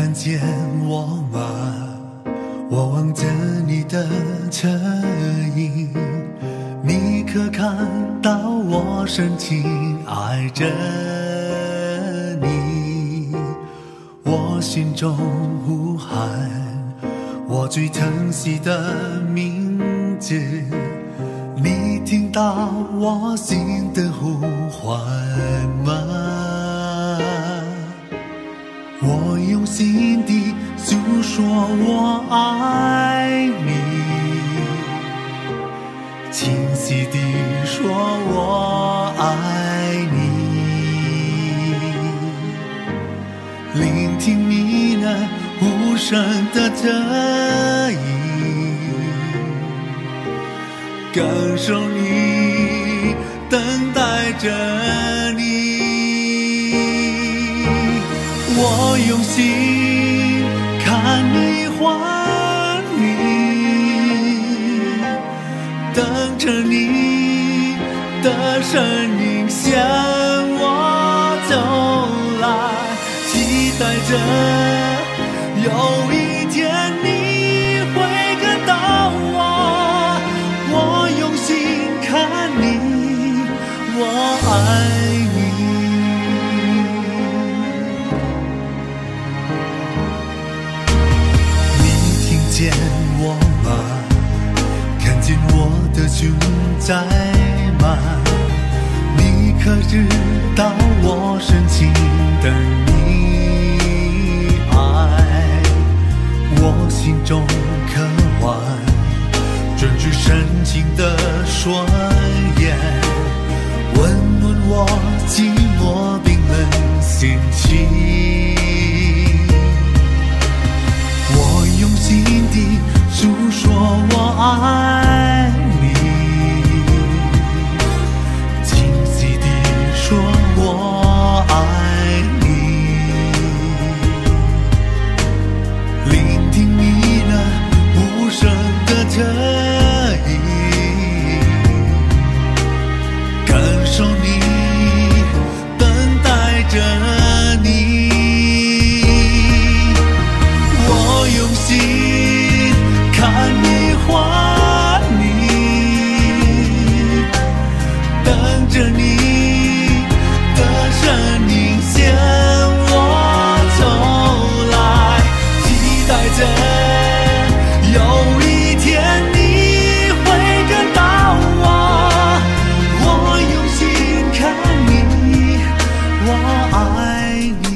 看见我吗？我望着你的侧影，你可看到我深情爱着你？我心中呼喊我最疼惜的名字，你听到我心的呼唤吗？我用心底诉说我爱你，清晰地说我爱你，聆听你那无声的侧影，感受你，等待着你。我用心看你还你，等着你的身影向我走来，期待着有一天你会看到我。我用心看你，我爱你。见我吗？看见我的胸在吗？你可知道我深情等你爱？我心中渴望专注深情的双眼，温暖我寂寞冰冷心情。我用心地诉说我爱你，清晰地说我爱你，聆听你那无声的侧影，感受你，等待着你。我用心看你还你，等着你的身影向我走来，期待着有一天你会看到我。我用心看你，我爱你。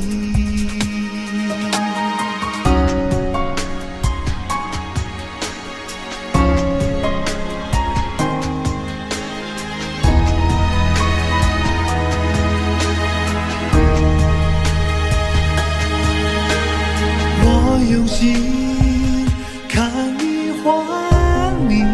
用心看你还你，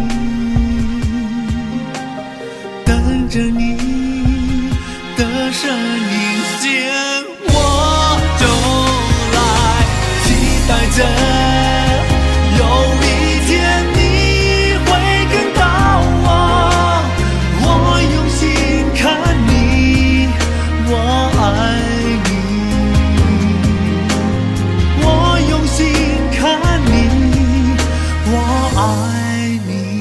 等着你的身影向我走来，期待着有一天你会看到我。我用心看你，我爱你。用心看你，我爱你。